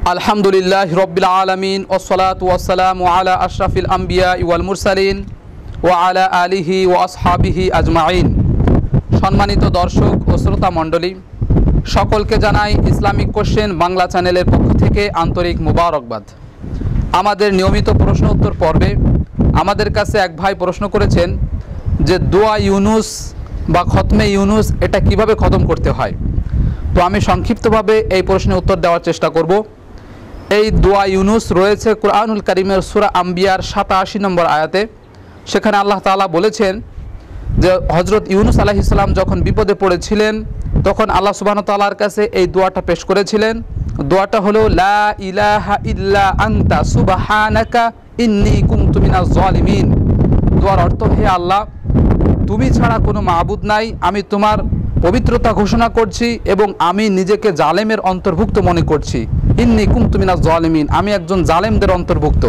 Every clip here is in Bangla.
আলহামদুলিল্লাহ রব্বিল আলামিন ওয়াসসালাতু ওয়াসসালামু আলা আশরাফিল আম্বিয়া ওয়াল মুরসালিন ওয়া আলা আলিহি ওয়া আসহাবিহি আজমাইন। সম্মানিত দর্শক ও শ্রোতা মণ্ডলী, সকলকে জানাই ইসলামিক কোশ্চেন বাংলা চ্যানেলের পক্ষ থেকে আন্তরিক মুবারকবাদ। আমাদের নিয়মিত প্রশ্ন উত্তর পর্বে আমাদের কাছে এক ভাই প্রশ্ন করেছেন যে দোয়া ইউনুস বা খতমে ইউনুস এটা কিভাবে খতম করতে হয়। তো আমি সংক্ষিপ্তভাবে এই প্রশ্নের উত্তর দেওয়ার চেষ্টা করব। এই দোয়া ইউনুস রয়েছে কুরআনুল কারীমের সূরা আম্বিয়ার 87 নম্বর আয়াতে। সেখানে আল্লাহ তাআলা বলেছেন যে হযরত ইউনুস আলাইহিস সালাম যখন বিপদে পড়েছিলেন তখন আল্লাহ সুবহানাহু ওয়া তাআলার কাছে এই দোয়াটা পেশ করেছিলেন। দোয়াটা হলো লা ইলাহা ইল্লা আনতা সুবহানাকা ইন্নী কুনতু মিনাজ জালিমিন। দোয়ার অর্থ, হে আল্লাহ, তুমি ছাড়া কোনো মাবুদ নাই, আমি তোমার পবিত্রতা ঘোষণা করছি এবং আমি নিজেকে জালেমের অন্তর্ভুক্ত মনে করছি। ইন্নী কুনতু মিনাজ জালিমিন, আমি একজন জালেমদের অন্তর্ভুক্ত।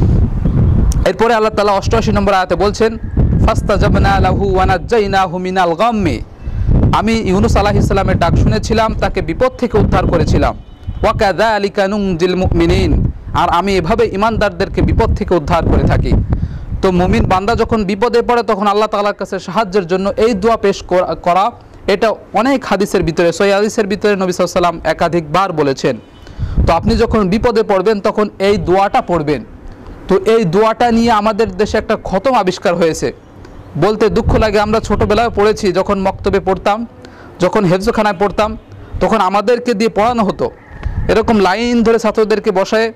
এরপরে আল্লাহ তাআলা 88 নম্বর আয়াতে বলছেন ফাস্তাজাবনা লাহু ওয়া নাজ্জাইনাহু মিনাল গাম্মি, আমি ইউনুস আলাইহিস সালামের ডাক শুনেছিলাম, তাকে বিপদ থেকে উদ্ধার করেছিলাম। ওয়া কাযালিকা নুনজিল মুমিনিন, আর আমি এভাবে ঈমানদারদেরকে বিপদ থেকে উদ্ধার করে থাকি। তো মুমিন বান্দা যখন বিপদে পড়ে তখন আল্লাহ তাআলার কাছে সাহায্যের জন্য এই দোয়া পেশ করা, এটা অনেক হাদিসের ভিতরে, সহিহ হাদিসের ভিতরে নবী সাল্লাল্লাহু আলাইহি ওয়াসাল্লাম একাধিকবার বলেছেন। তো আপনি যখন বিপদে পড়বেন তখন এই দোয়াটা পড়বেন। তো এই দোয়াটা নিয়ে আমাদের দেশে একটা খতম আবিষ্কার হয়েছে। বলতে দুঃখ লাগে, আমরা ছোটোবেলায় পড়েছি, যখন মক্তবে পড়তাম, যখন হেফজখানায় পড়তাম, তখন আমাদেরকে দিয়ে পড়ানো হতো। এরকম লাইন ধরে ছাত্রদেরকে বসায়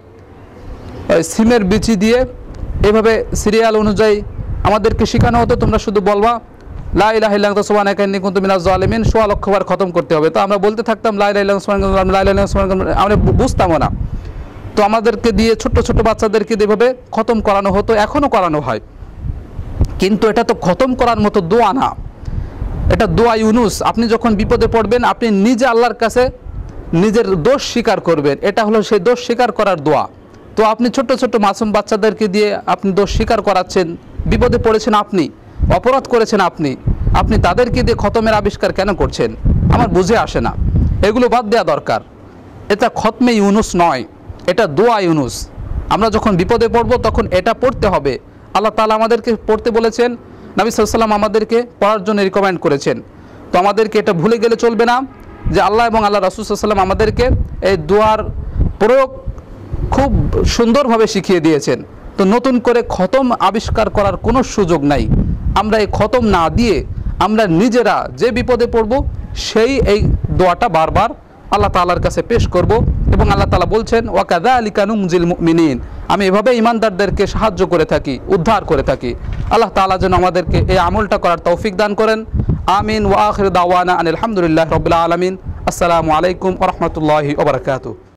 সিমের বিচি দিয়ে এভাবে সিরিয়াল অনুযায়ী আমাদেরকে শেখানো হতো, তোমরা শুধু বলবা লা ইলাহা ইল্লা আনতা সুবহানাকা ইন্নী কুনতু মিনাজ জালিমিন, 100 লক্ষবার খতম করতে হবে। তো আমরা বলতে থাকতাম লা ইলাহা ইল্লাল্লাহ সুবহানাল্লাহ, লা ইলাহা ইল্লাল্লাহ সুবহানাল্লাহ, আমরা বুঝতামও না। তো আমাদেরকে দিয়ে ছোট্ট ছোট বাচ্চাদেরকে এভাবে খতম করানো হতো, এখনও করানো হয়। কিন্তু এটা তো খতম করার মতো দোয়া না, এটা দোয়া ইউনুস। আপনি যখন বিপদে পড়বেন আপনি নিজে আল্লাহর কাছে নিজের দোষ স্বীকার করবেন, এটা হলো সেই দোষ স্বীকার করার দোয়া। তো আপনি ছোট্ট ছোট্ট মাসুম বাচ্চাদেরকে দিয়ে আপনি দোষ স্বীকার করাচ্ছেন, বিপদে পড়েছেন আপনি, অপরাধ করেছেন আপনি তাদেরকে দিয়ে খতমের আবিষ্কার কেন করছেন? আমার বুঝে আসে না। এগুলো বাদ দেওয়া দরকার। এটা খতমে ইউনুস নয়, এটা দোয়া ইউনুস। আমরা যখন বিপদে পড়ব তখন এটা পড়তে হবে। আল্লাহ তাআলা আমাদেরকে পড়তে বলেছেন, নবী সাল্লাল্লাহু আলাইহি ওয়াসাল্লাম আমাদেরকে পড়ার জন্য রিকমেন্ড করেছেন। তো আমাদেরকে এটা ভুলে গেলে চলবে না যে আল্লাহ এবং আল্লাহ রাসূল সাল্লাল্লাহু আলাইহি ওয়াসাল্লাম আমাদেরকে এই দোয়ার প্রয়োগ খুব সুন্দরভাবে শিখিয়ে দিয়েছেন। তো নতুন করে খতম আবিষ্কার করার কোনো সুযোগ নাই। আমরা এই খতম না দিয়ে আমরা নিজেরা যে বিপদে পড়ব সেই এই দোয়াটা বারবার আল্লাহ তাআলার কাছে পেশ করব। এবং আল্লাহ তাআলা বলছেন ওয়া কাযালিকা নুনজিল মুমিনিন, আমি এভাবে ঈমানদারদেরকে সাহায্য করে থাকি, উদ্ধার করে থাকি। আল্লাহ তাআলা যেন আমাদেরকে এই আমলটা করার তৌফিক দান করেন। আমিন। ওয়া আখিরু দাওয়ানা আনিল হামদুলিল্লাহি রাব্বিল আলামিন। আসসালামু আলাইকুম ওয়া রাহমাতুল্লাহি ওয়া বারাকাতুহু।